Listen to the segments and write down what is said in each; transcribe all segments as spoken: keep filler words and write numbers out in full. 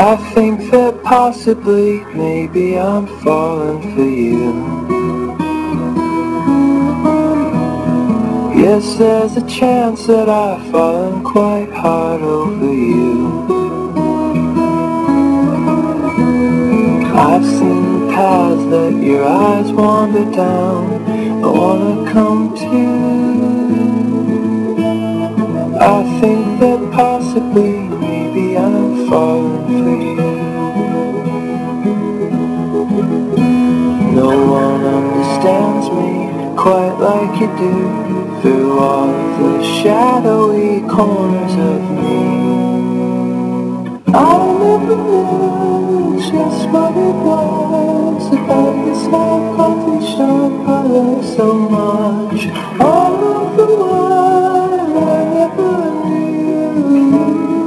I think that possibly, maybe I'm falling for you. Yes, there's a chance that I've fallen quite hard over you. I've seen the paths that your eyes wander down. I wanna come to. I think that possibly, maybe I'm falling for you. No one understands me quite like you do, through all of the shadowy corners of me. I never knew just what it was about this old coffee shop I love so much. All of the while I never knew.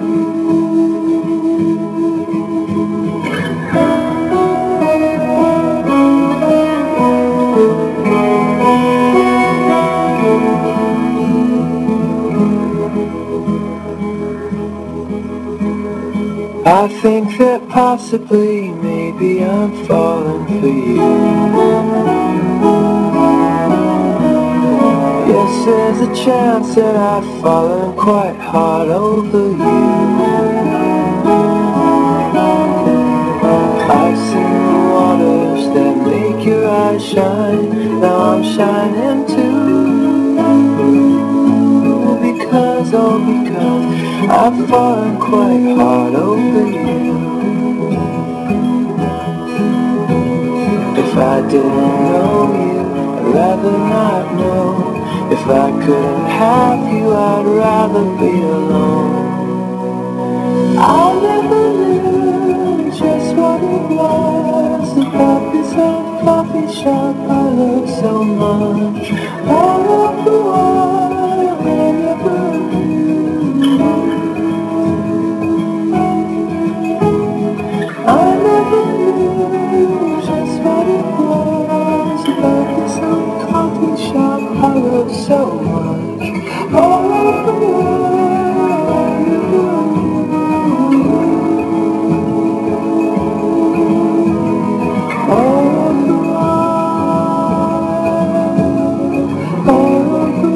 I think that possibly, maybe I'm falling for you. Yes, there's a chance that I've fallen quite hard over you. I've seen the waters that make your eyes shine. Now I'm shining too. Because, oh because I've fallen quite hard over you. If I didn't know you, I'd rather not know. If I couldn't have you, I'd rather be alone. I never knew just what it was about this old coffee shop I love so much. All of the while I never knew. I never knew just what it was about this old coffee shop I love so much. All of the while I never knew. All of the while, all of the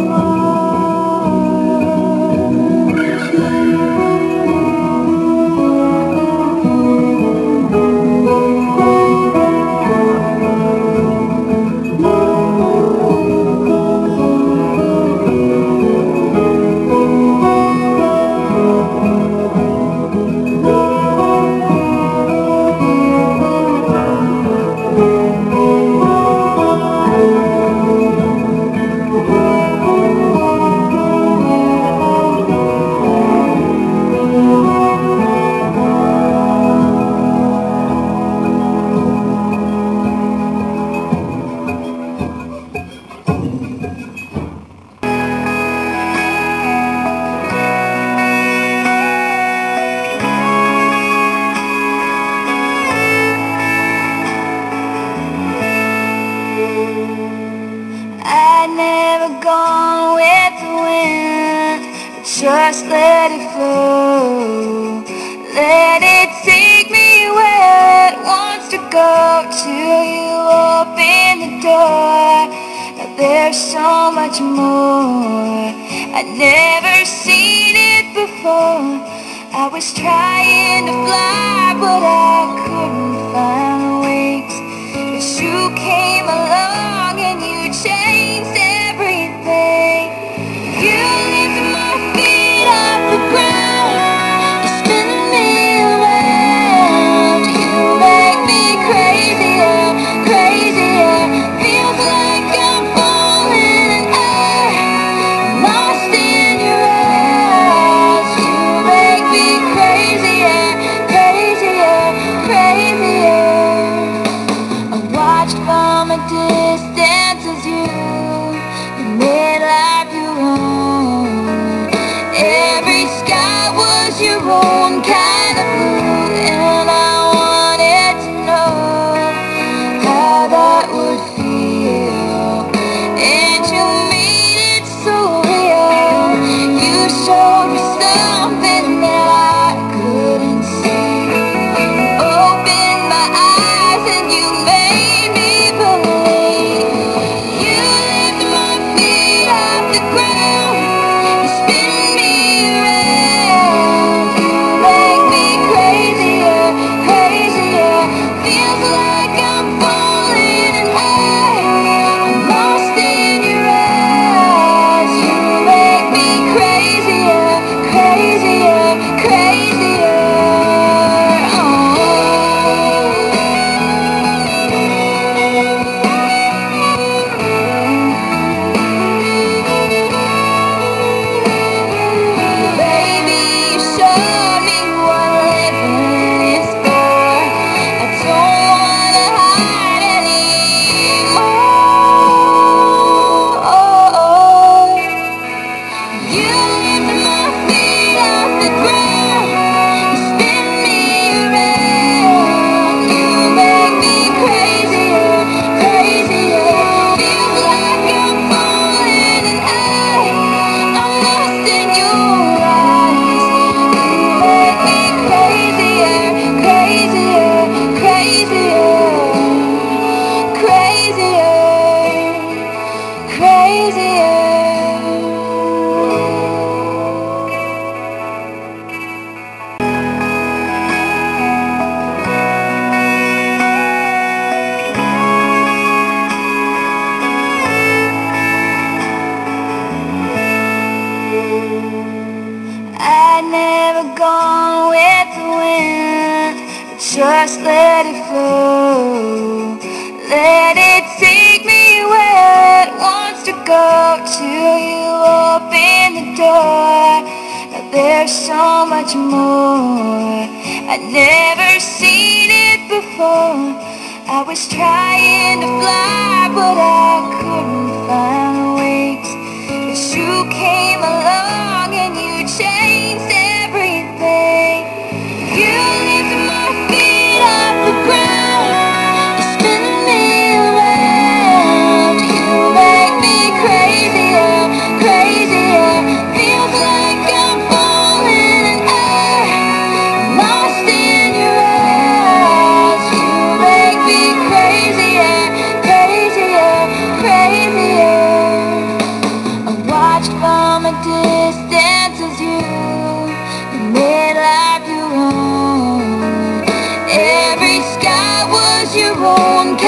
just let it flow. Let it take me where it wants to go till you open the door. Now there's so much more I'd never seen it before. I was trying to fly, but I couldn't find the wings. But you came along and you changed everything. You lifted my feet off the ground, you spin me around. You make me crazier, crazier. Feels like I'm falling in air, lost in your eyes. You make me crazier, crazier, crazier. I watched from a distance as you, you made life your own. Every sky was your own kind of blue, and I wanted to know how that would feel. And you made it so real. You showed me something that I couldn't see. never gone with the wind. Just let it flow. Let it take me where it wants to go till you open the door. Now there's so much more. I'd never seen it before. I was trying to fly, but I couldn't find wings. But you came along and you changed everything. You lifted my feet off the ground. You spin me around. You make me crazier, crazier. Feels like I'm falling in air, lost in your eyes. You make me crazier, crazier, crazier. I watched from a distance as you, you made life your own. Every sky was your own.